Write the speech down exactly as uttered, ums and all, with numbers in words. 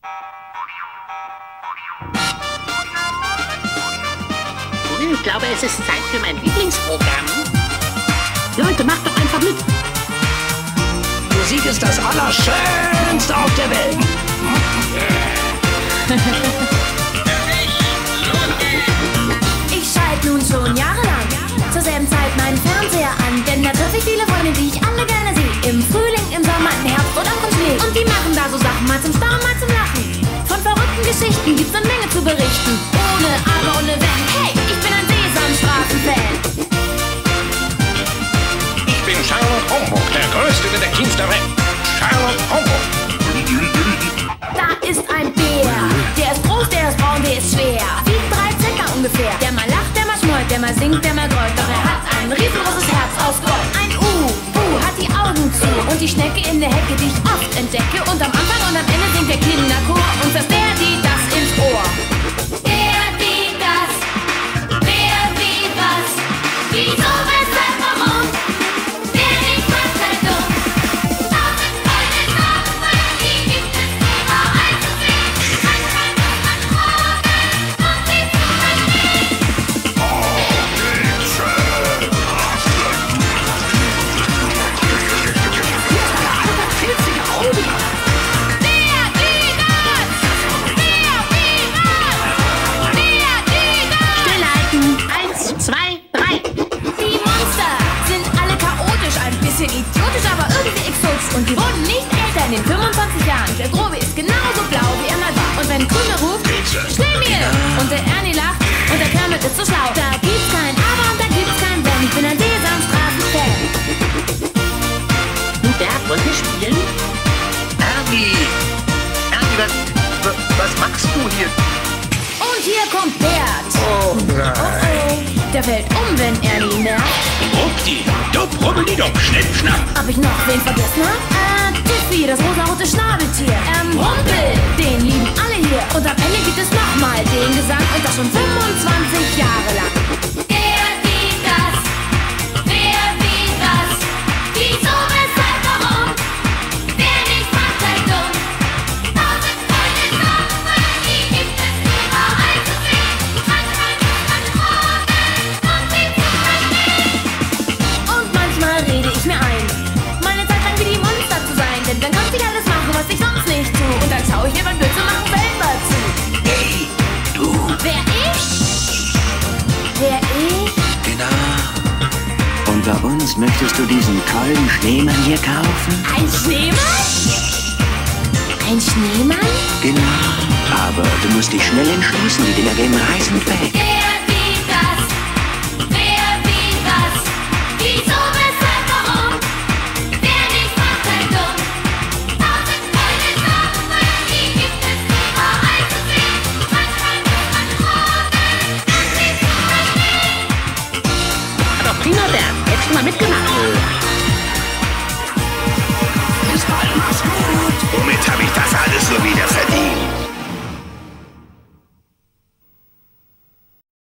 Ich glaube, es ist Zeit für mein Lieblingsprogramm. Leute, macht doch einfach mit. Musik ist das Allerschönste auf der Welt. Ich schalte nun schon jahrelang zur selben Zeit meinen Fernseher an, denn da treffe ich viele Freunde, die ich alle gerne sehe. Im Frühling, im Sommer, im Herbst oder auch im Schnee. Und die machen da so Sachen, mal zum Staunen, mal zum Lachen. Von verrückten Geschichten gibt's eine Menge zu berichten. Ohne Aber, ohne Wenn. Hey, ich bin ein Sesamstraßen-Fan. Ich bin Sherlock Holmes, der größte Detektiv der Welt. Sherlock Holmes. Da ist ein Bär. Der ist groß, der ist braun, der ist schwer. Wiegt drei Zentner ungefähr. Der mal lacht, der mal schmollt, der mal singt, der mal grollt. Doch er hat ein riesengroßes Herz aus Gold. Ein U, U hat die Augen zu. Und die Schnecke in der Hecke, die ich oft entdecke. Und am Anfang und am Ende singt der Kinderchor. Und das der, die das ins Ohr. Der, die, das. Wer, wie, was. Wieso, weshalb, warum? Wer nicht, was, halt dumm. Tausend Freunde, tausend Freunde, die gibt es immer einzusehen. Man kann, was man fragen und sie zu verstehen. Idiotisch, aber irgendwie exotisch. Und die wurden nicht älter in den fünfundzwanzig Jahren. Der Grobe ist genauso blau, wie er mal war. Und wenn Krümel ruft, Schlemiel! Und der Ernie lacht und der Kermit ist so schlau. Da gibt's kein Aber und da gibt's kein Wenn. Ich bin ein Sesamstraßen-Fan. Du, Bert, wollen wir spielen? Ernie! Ernie, was, was, was machst du hier? Und hier kommt Bert. Oh nein. Oh oh, der fällt um, wenn Ernie nervt. Ruppdi, dupp, rubbeldi-dupp, schnipp, schnapp. Ob ich noch wen vergessen hab? Äh, Tiffy, das rosarote Schnabeltier. Ähm, Rumpel, den lieben alle hier. Und am Ende gibt es nochmal den Gesang. Und das schon fünfundzwanzig Jahre lang. Der, die, das. Wer, wie, was. Wieso, weshalb, warum? Wer nicht, macht halt dumm. Tausend Freunde, tausend Freunde, die gibt es immer einzusehen. Man kann, was man fragen und sie zu verstehen. Und manchmal rede ich mir ein, meine Zeit lang wie die Monster zu sein. Denn dann kann ich alles machen, was ich sonst nicht tue. Und dann schaue ich mir beim Blödsinn machen selber zu. Hey, du! Wer ich? Wer ich? Genau. Unter uns möchtest du diesen tollen Schneemann hier kaufen? Ein Schneemann? Ein Schneemann? Genau. Aber du musst dich schnell entschließen, die Dinger gehen reißend weg. Wer, wie, das? Wer, wie, was? Wieso, weshalb, warum? Wer nicht, macht halt dumm. Tausend Freunde, tausend Freunde, die gibt es immer einzusehen. Man kann, was man fragen und sie zu verstehen. Aber prima, Bert. Hättest du mal mitgemacht. Ist alles gut. Womit habe ich das alles so wieder verdient?